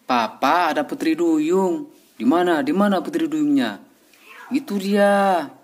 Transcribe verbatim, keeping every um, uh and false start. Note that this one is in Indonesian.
Papa, ada Putri Duyung. Di mana? Di mana Putri Duyungnya? Itu dia.